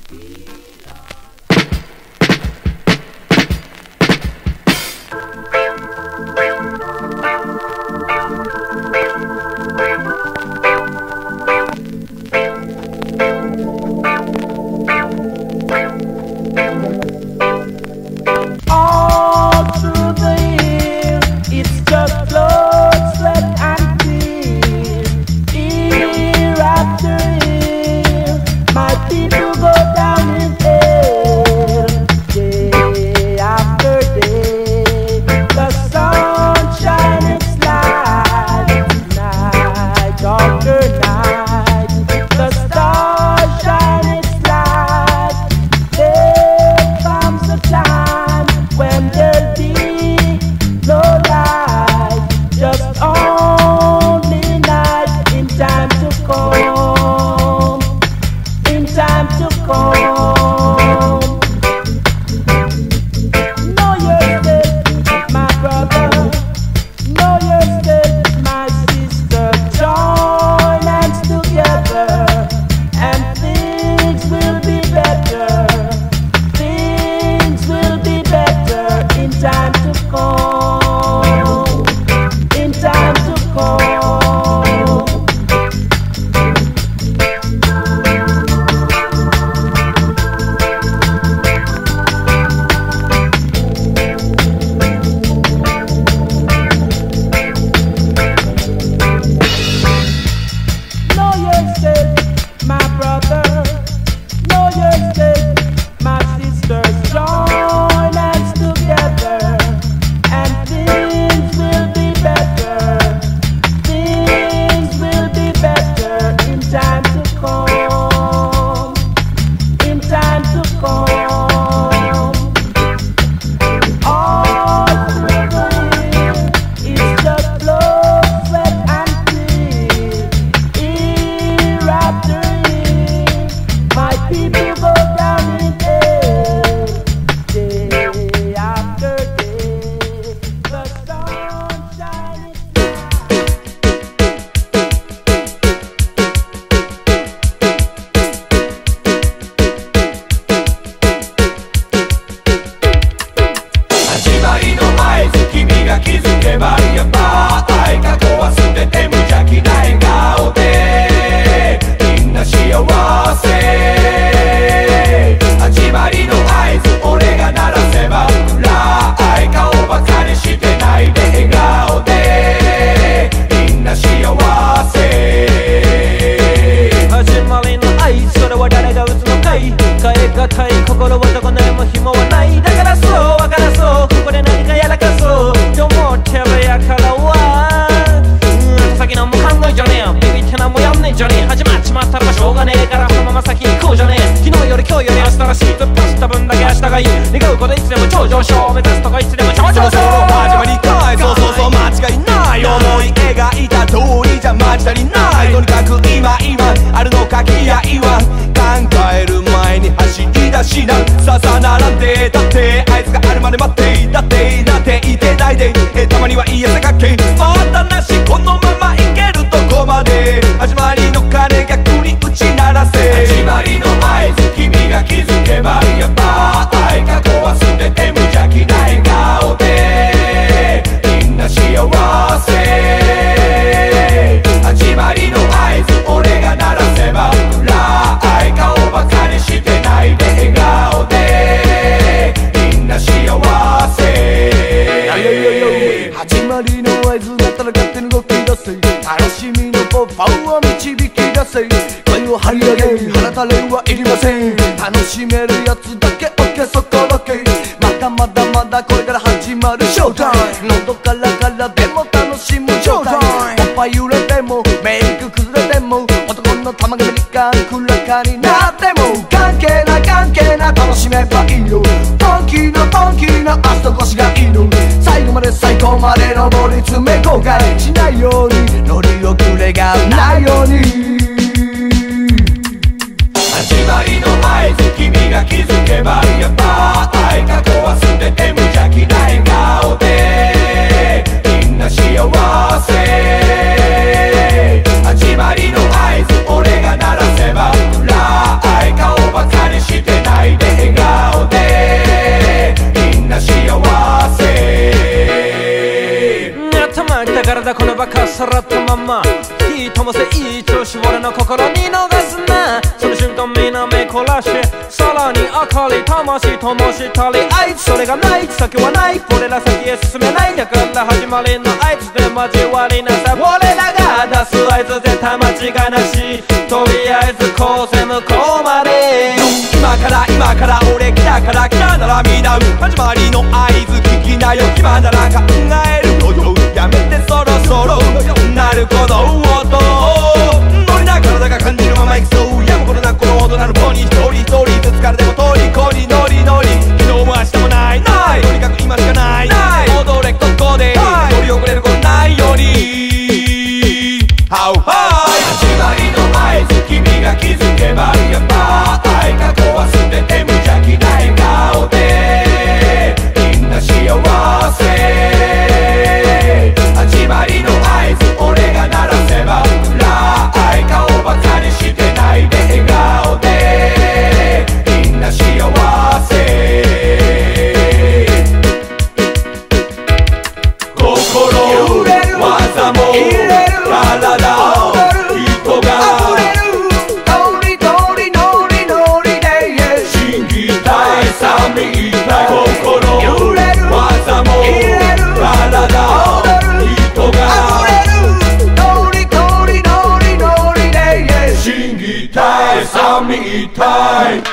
始まりの合図俺が鳴らせば裏愛顔ばかりしてばかさらったまま火灯せいい調子俺の心に逃すなその瞬間皆目凝らしさらに明かり魂灯したりあいつそれがない先はない俺ら先へ進めないだから始まりのあいつで交わりなさ俺らが出す合図絶対間違いなしとりあえずこうせ向こうまで今から俺来たから来たなら見習う始まりの合図聞きなよ今なら考えることやめてそろそろなるこの音ノリな体が感じるまま行くそうやむことなくこの大人の子に一人一人ずつからでも虜にノリノリ昨日も明日もないないとにかく今しかないない踊れここで乗り遅れることないようにハウハイ始まりの合図君が気づけばやばい過去は全て無邪気な笑顔でみんな幸せ始まりの合図俺が鳴らせば暗い顔ばかりしてないで笑顔でみんな幸せ心技も体人がみたい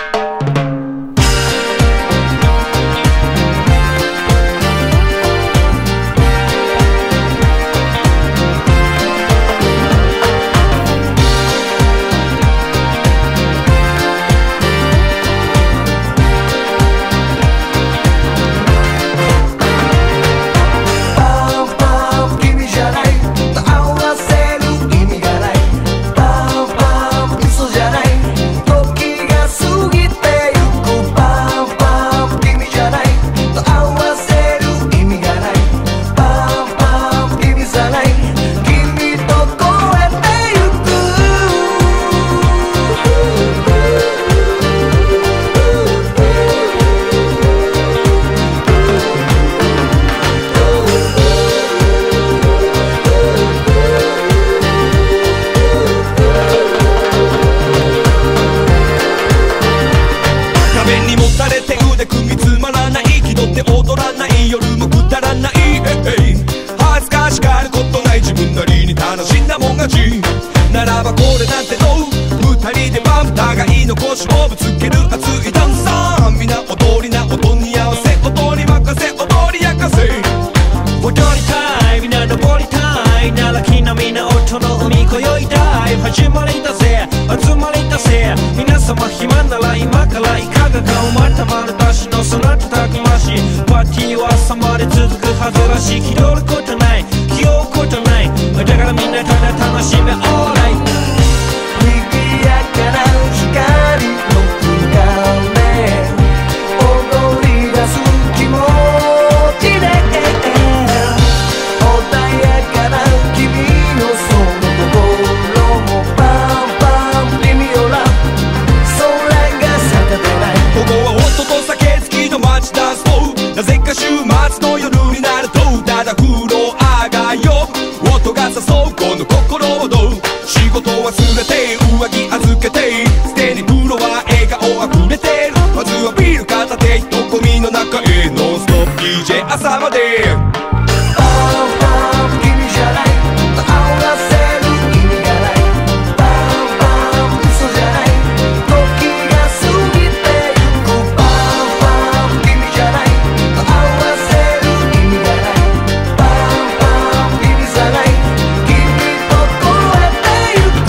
ならばこれなんてどう二人でバン互いの腰をぶつける熱いダンサー皆踊りな音に合わせ音に任せ踊り明かせ踊りたい皆登りたいならきなみな音の海今宵ダイブ始まりだぜ集まりだぜ皆様暇なら今からいかがかまたまるだしのそなたたくましいパーティーは朝まで続くはずらしい気取ることない気負うことないだからみんなただ楽しめ Alright 賑やかな光の空間で踊り出す気持ちで穏やかな君のその心もパンパン微妙な空が定めないここは音と酒付きの街ダンスフローなぜか週末の夜になるとただ風呂上がよ音が誘うこの心をどう仕事忘れて上着預けてすでに風呂は笑顔溢れてるまずはビール片手人混みの中へノンストップ DJ 朝までパンパン君じゃない合わせる意味がないパンパン嘘じゃない時が過ぎてゆくパンパン君じゃない合わせる意味がないパンパン君じゃない君と越えてゆく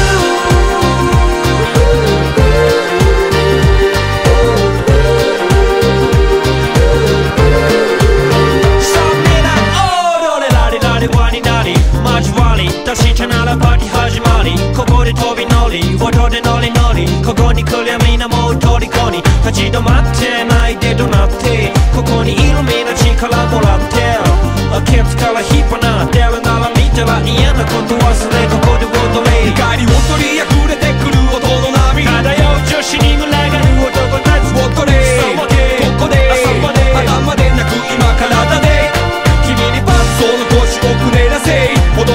それら踊れられられ輪になり交わり出したならパーティー始まりここで飛び乗り音でノリノリここに来りゃみんなもう虜に立ち止まってないで怒鳴ってここにいるみんな力もらってケツから引っ張ってるなら見たら嫌なこと忘れここで踊れ光を取り溢れてくる音の波漂う女子に群がる男たち踊れここで頭でなく今体で君にパッその腰をくねらせ踊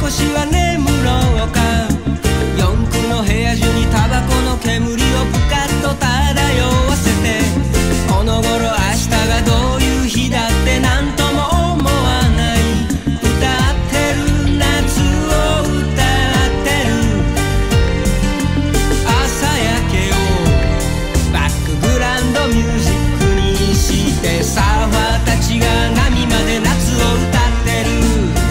少しは眠ろうか。四駆の部屋中にタバコの煙をぷかっと漂わせて、この頃明日がどういう日だってなんとも思わない。歌ってる夏を歌ってる、朝焼けをバックグラウンドミュージックにして、サーファーたちが波まで夏を歌ってる。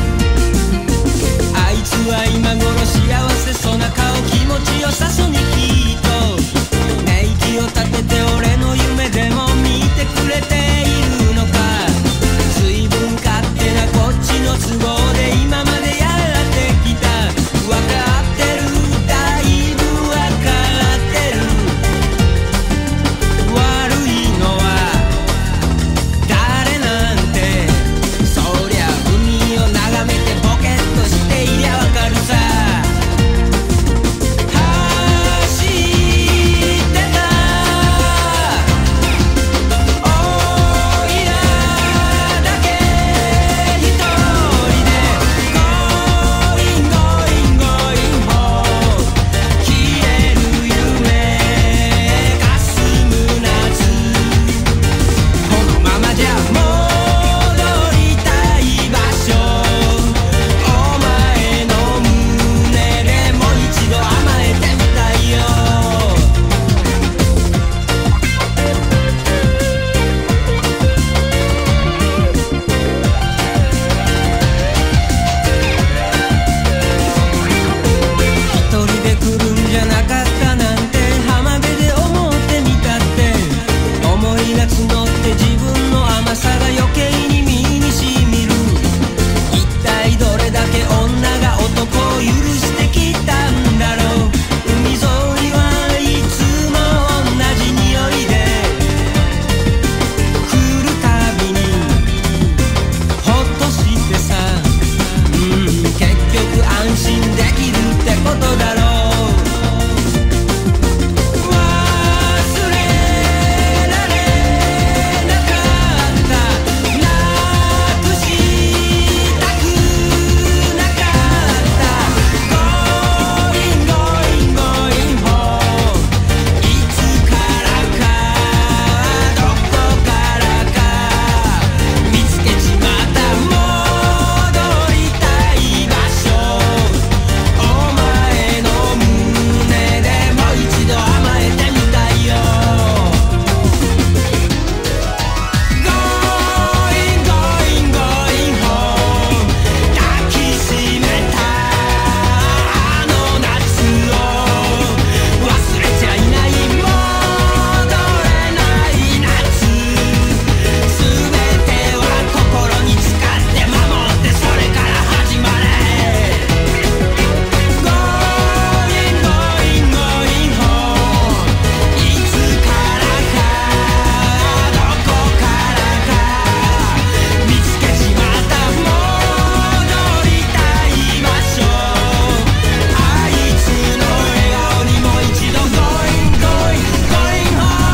あいつは今頃幸せそうな顔、気持ちよさそうにきっと寝息を立てて俺の夢でも見てくれているのか。随分勝手なこっちの都合で今までやってきた。わかってる、だいぶわかってる。悪いのは誰なんて、そりゃ海を眺めてボケっとしていりゃわかるさ。走ってたおいらだけ一人でゴインゴインゴインホー、消える夢かすむ夏。このままじゃ戻りたい場所、お前の胸でもう一度甘えてみたいよ。一人で来るんじゃなかったなんて浜辺で思ってみたって、思いが募って自分の甘さが余計に身にしみる。一体どれだけ女が男を許してきたんだろう。海沿いはいつも同じ匂いで、来るたびにほっとしてさ、結局安心できるってことだろう。忘れられなかった、なくしたくなかった。ゴインゴインゴインホー、いつからかどこからか見つけちまった。戻りたい場所、お前の胸でもう一度甘えてみたいよ。ゴインゴインゴインホー、抱きしめたあの夏を忘れちゃいない、戻れない夏。すべては心に誓って守って、それから始まれ。ゴインゴインゴインホー、いつからかどこからか見つけちまった。戻りたい場所、あいつの笑顔にもう一度ゴインゴインゴインホー。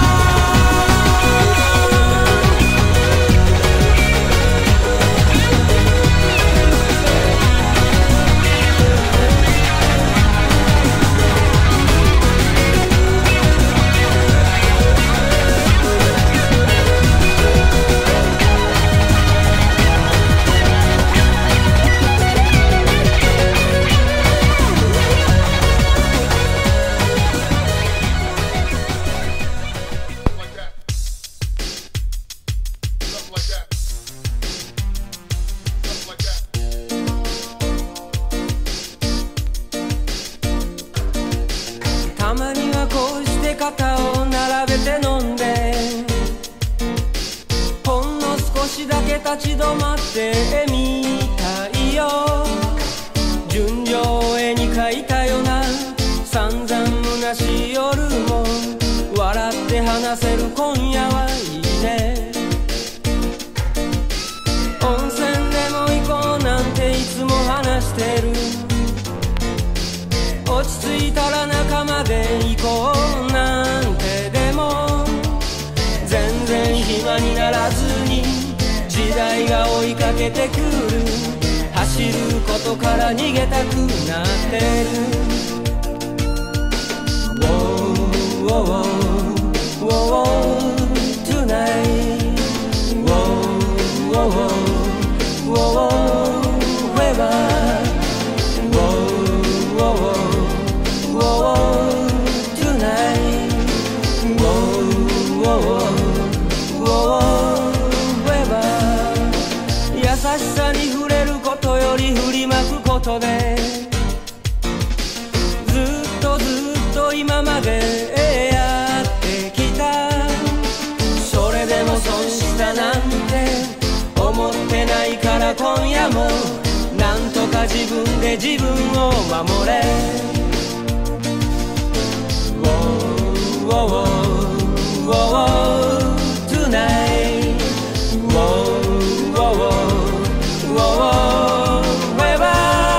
たまにはこうして肩を並べて飲んで、ほんの少しだけ立ち止まってみたいよ。純情絵に描いたような散々虚しい夜も、笑って話せる今夜はいいね。温泉でも行こうなんていつも話してる。落ち着いたら仲間で行こうなんて、でも全然暇にならずに時代が追いかけてくる。走るこ外から逃げたくなってる。Whoa, whoa, tonight. Whoa, whoa, whoever. Whoa, tonight. Whoa, whoever. 優しさに触れることより振りまくことで、ずっと今までなんて思ってないから今夜もなんとか自分で自分を守れ。Whoa, tonight. Whoa, whoever.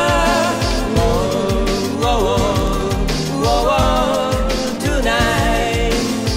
Whoa, tonight.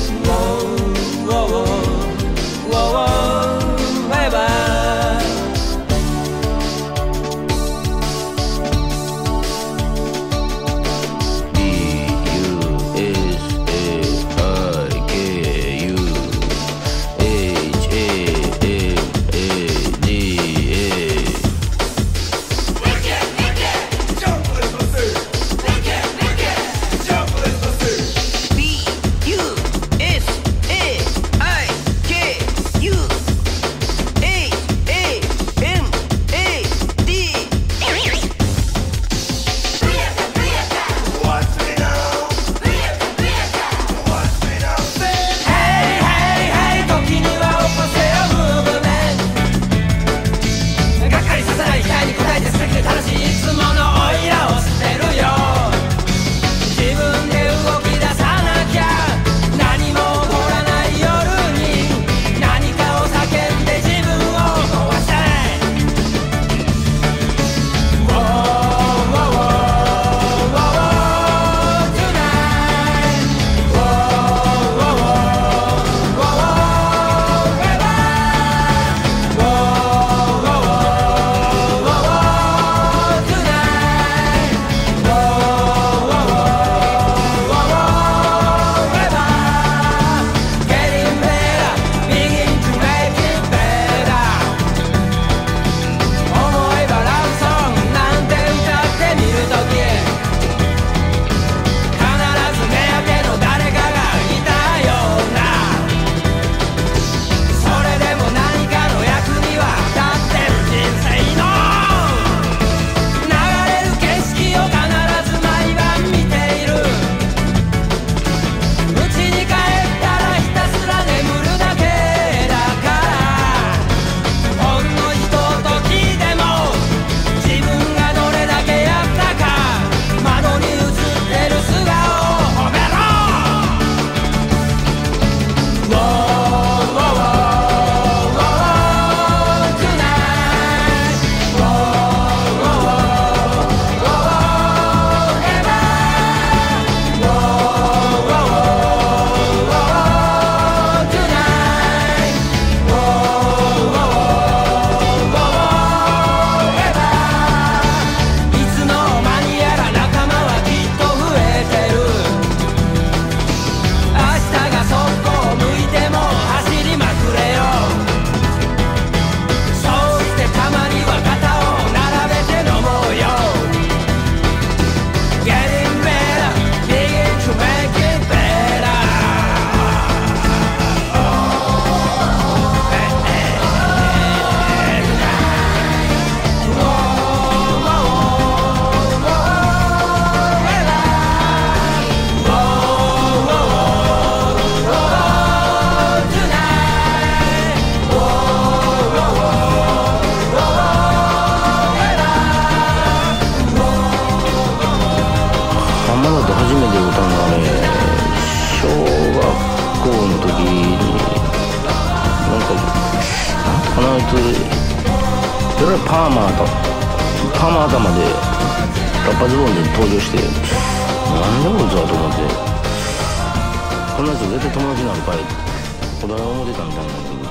それはパーマ頭でラッパズボンで登場して、なんだこいつはと思って、こんなやつ絶対友達なんかい子供思ってたみたいなんだけど、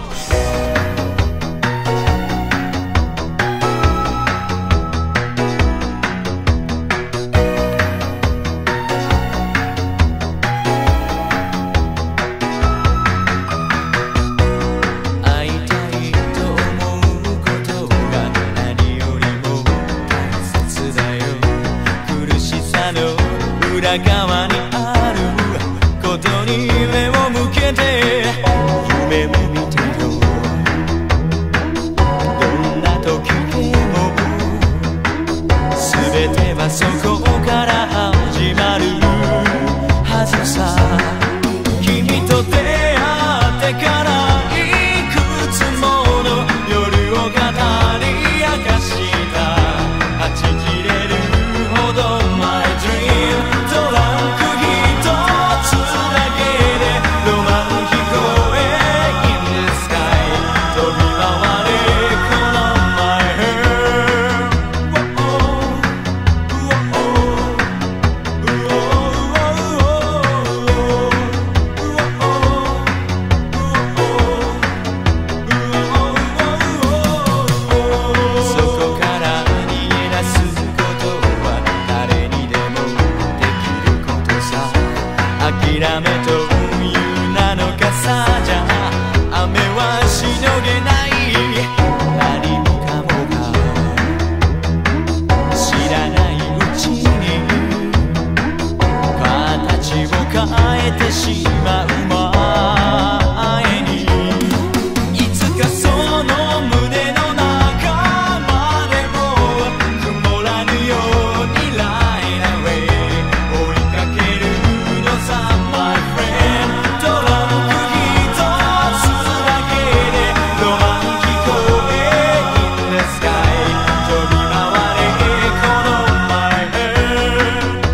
裏側にあることに目を向けて夢を見てよ。どんな時でも全てはそこから始まるはずさ。君と出会ってからいくつもの夜を語り明かしたはち切れるほど My dream トランク一つだけでロマン飛行へ In the sky 飛び回れこの My heart そこから逃げ出すことは誰にでもできることさ。諦めという名の傘じゃ雨はしのげない。何もかもが知らないうちに形を変えてしまう前に、いつかその胸の中までも曇らぬように Line away 追いかけるのさ My friend トランク一つだけでロマン飛行へ In the sky 飛び回れこの My heart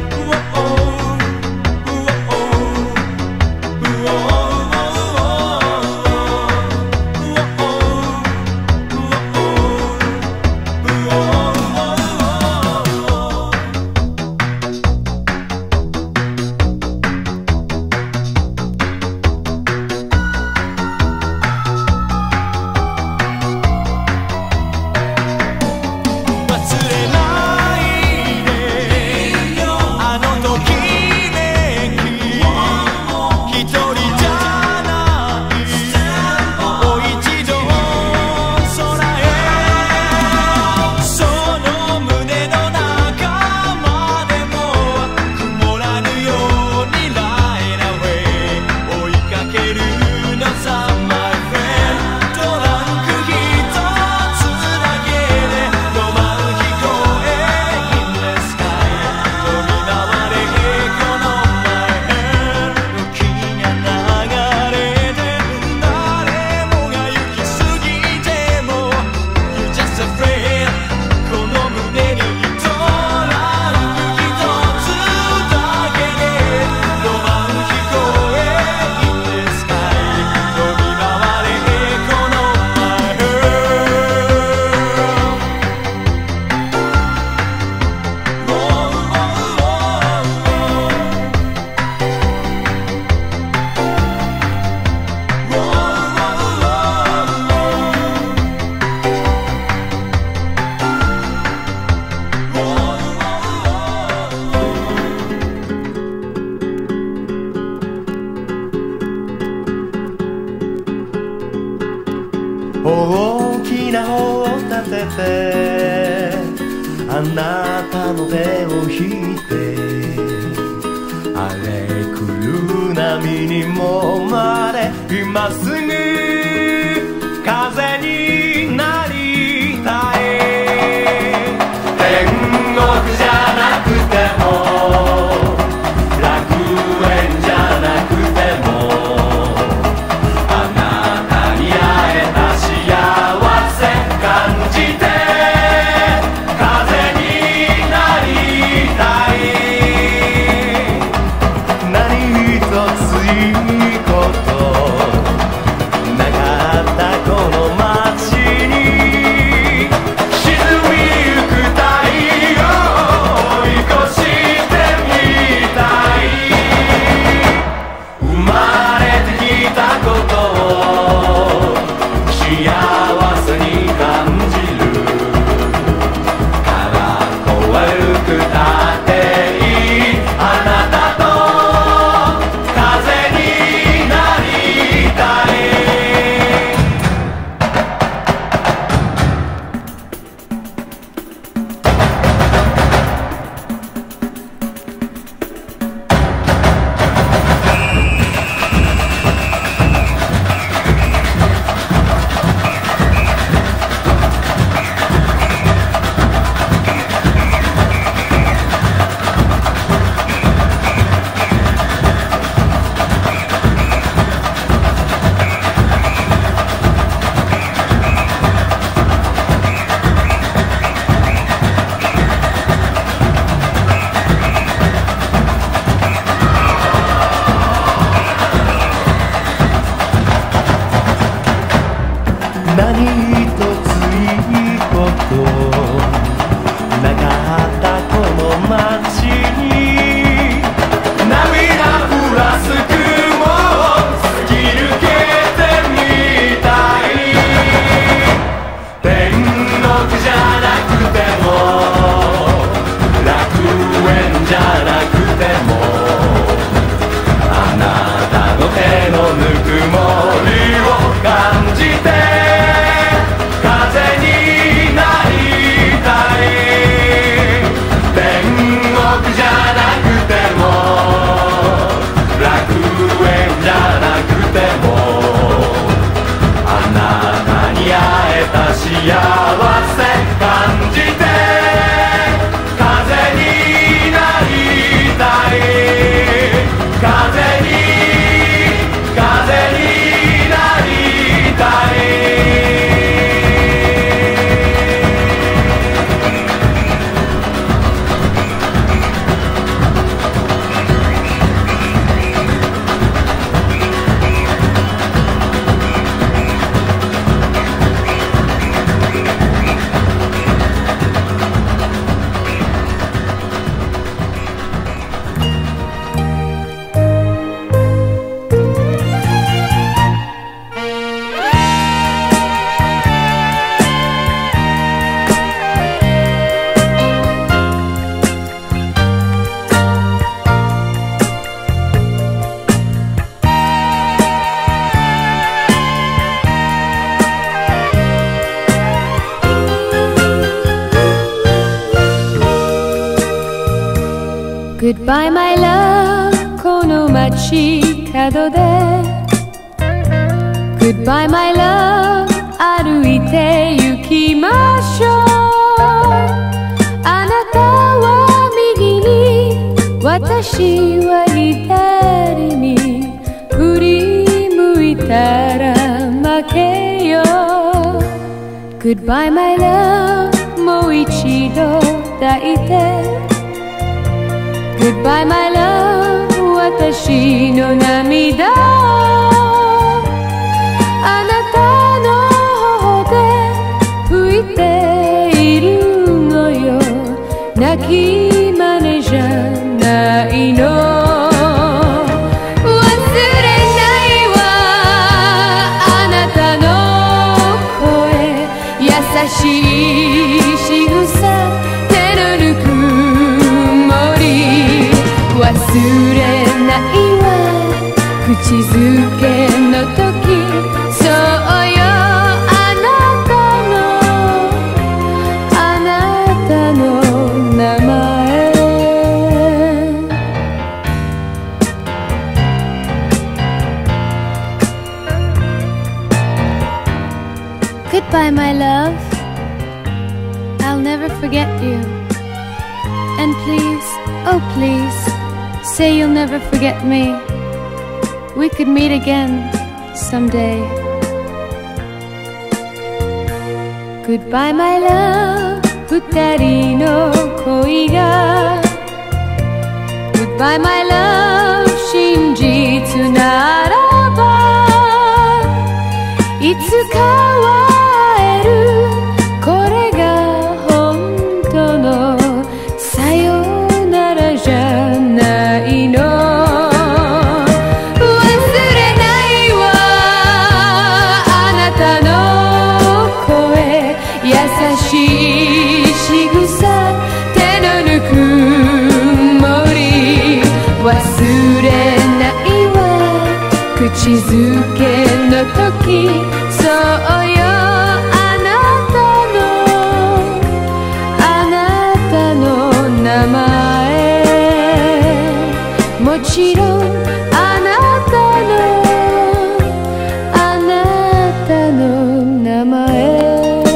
忘れないであのときめき一人じゃないもう一度空へその胸の中までも曇らぬように Line away 追いかけるのさ My friend トランク一つだけでロマン飛行へ In the sky 飛び回れこの My heart 時が流れて誰もが行き過ぎても You just a friend この胸にトランク一つだけでロマン飛行へ In the sky 飛び回れこの My heart 大きな帆を立ててあなたの手を引いて荒れ狂う波に揉まれ今すぐ風になりたい。天国じゃなくても楽園じゃなくてもあなたに会えた幸せ感じて風になりたい。何一ついいことなか Goodbye my love この街角で Goodbye my love 歩いて行きましょうあなたは右に私は左に振り向いたら負けよ Goodbye my love もう一度抱いて Goodbye my love 私の涙あなたの頬で拭いているのよ泣き真似じゃないの忘れないわあなたの声優しい仕草手のぬくもり忘れないわ口づけの時そうよあなたの名前 Goodbye my love I'll never forget you And please, oh please Say you'll never forget me We could meet again someday Goodbye my love 二人の恋が Goodbye my love 真実ならばいつかは会えるこれが本当のさよならじゃないの忘れないわあなたの声優しい仕草手のぬくもり忘れないわ口づけの時そうよ名前もちろんあなたの名前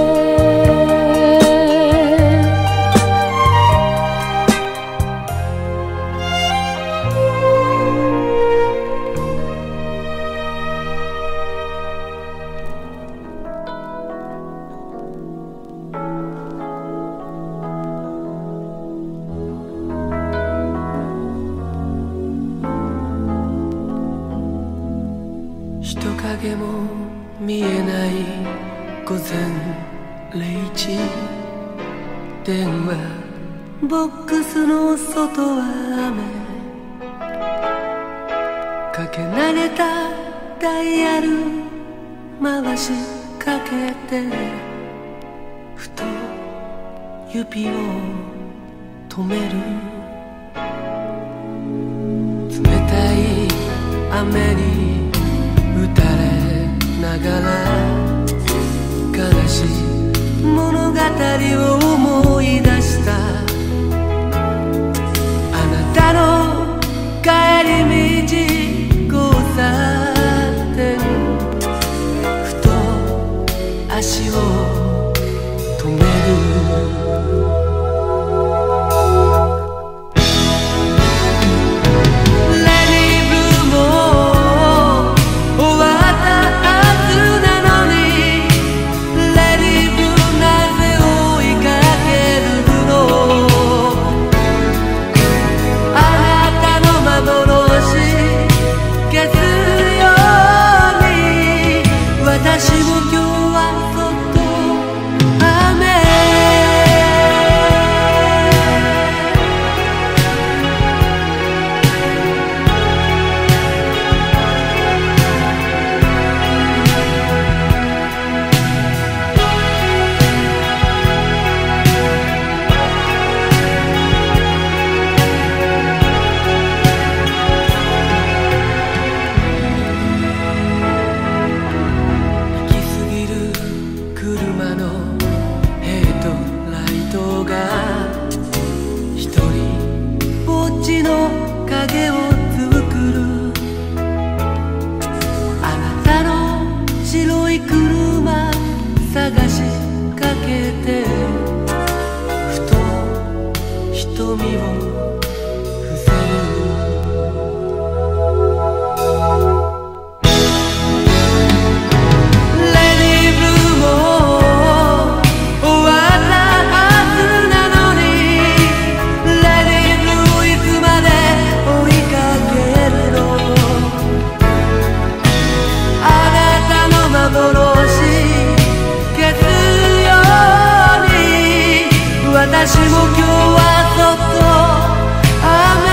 人影も見えない午前0時電話ボックスの外は雨かけ慣れたダイヤル回しかけてふと指を止める冷たい雨に打たれながら悲しい物語を思い出したあなたの帰り道交差点ふと足を止める「 瞳を伏せるレディーブルーも終わったはずなのにレディーブルーいつまで追いかけるのあなたの幻消すように私も今日はそっと雨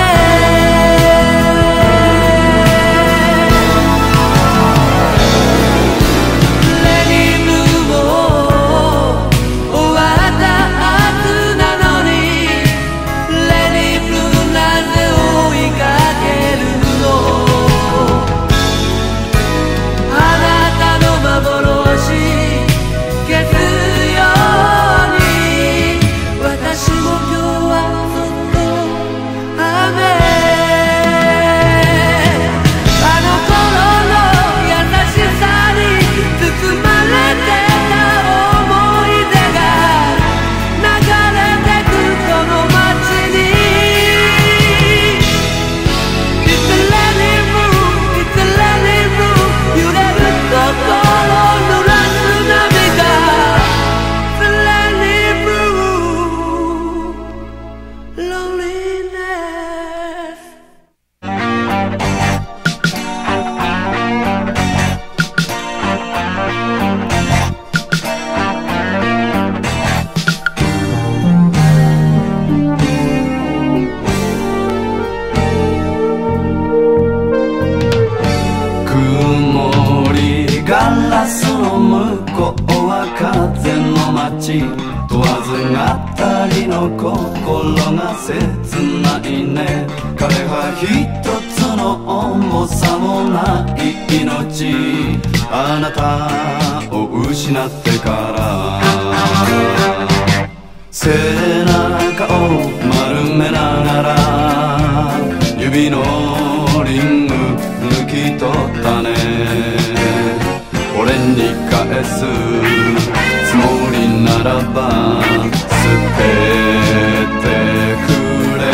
レディーブルーも終わったはずなのにレディーブルーなんで追いかけるのあなたの幻消すように私も今日はそっと雨あの頃の優しさに包まれてた思い出が流れてくこの街に It's a letting move, it's a letting move 揺れる心濡らす涙 It's a letting move Loneliness曇りガラスの向こうは風の街問わず語りの心が切ないね彼は一つの重さもない命あなたを失ってから背中を丸めながら指のリング抜き取ったね俺に返すつもりならば捨ててくれ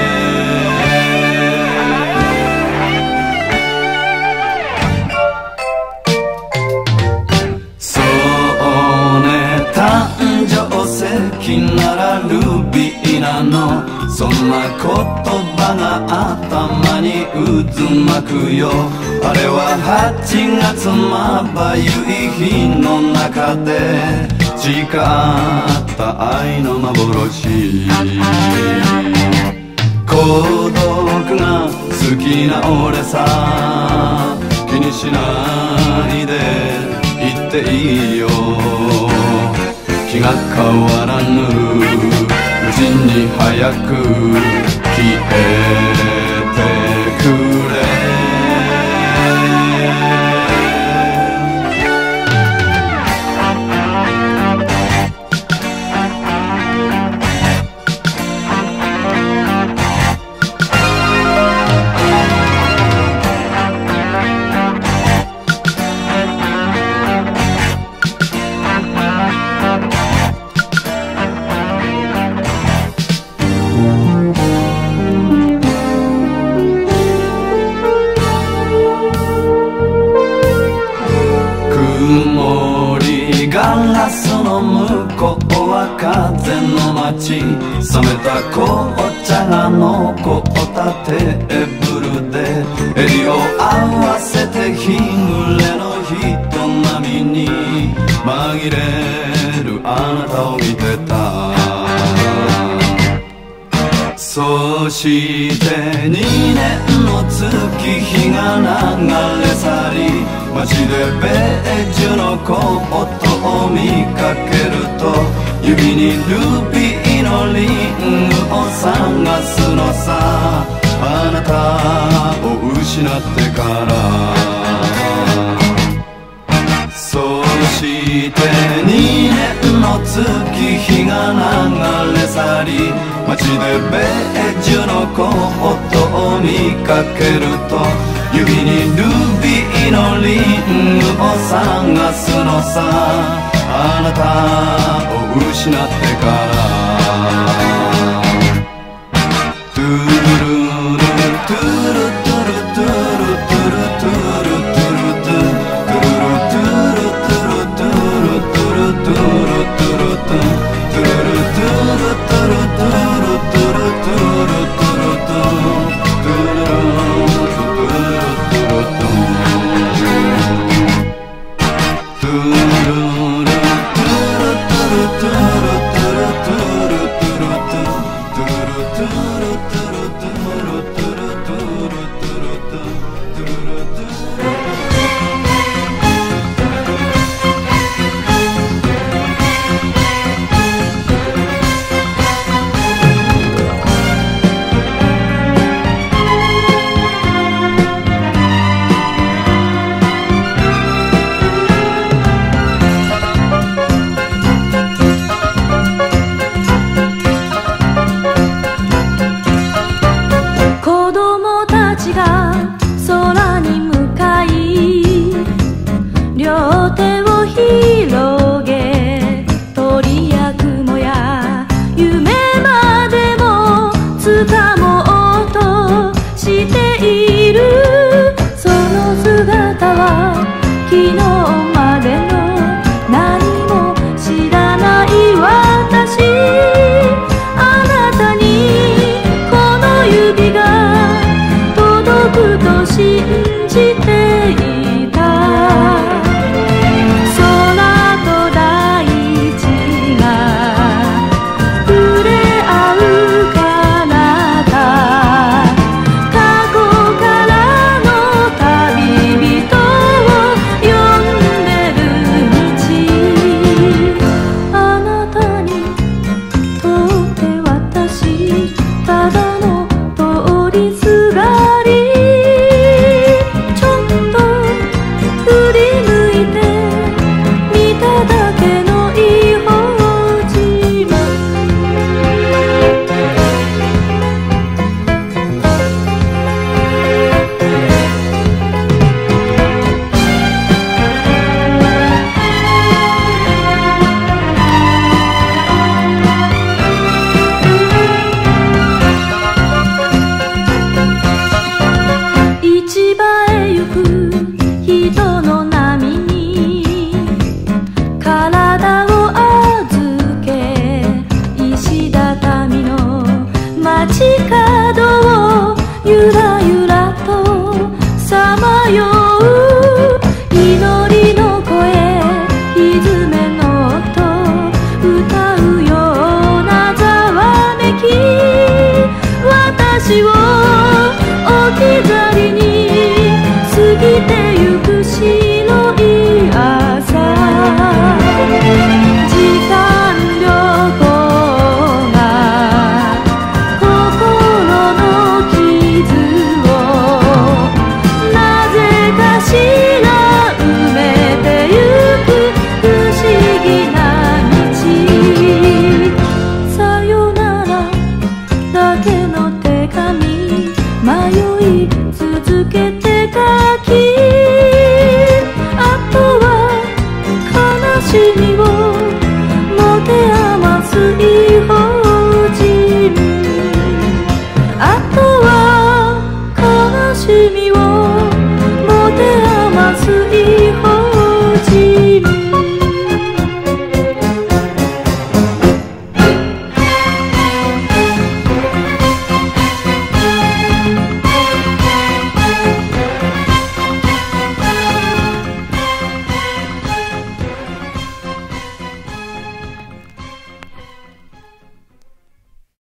そうね誕生石ならルビーなのそんな言葉が頭に渦巻くよあれは8月まばゆい日の中で誓った愛の幻孤独が好きな俺さ気にしないで言っていいよ気が変わらぬうちに早く消えてくれ曇りガラスの向こうは風の街冷めた紅茶が残ったテーブルで襟を合わせて日暮れの人並みに紛れるあなたを見てたそして2年の月日が流れ去り街でベージュのコートを見かけると指にルビーのリングを探すのさあなたを失ってからそして2年の月日が流れ去り街でベージュのコートを見かけると指にルビーのリングを探すのさあなたを失ってから近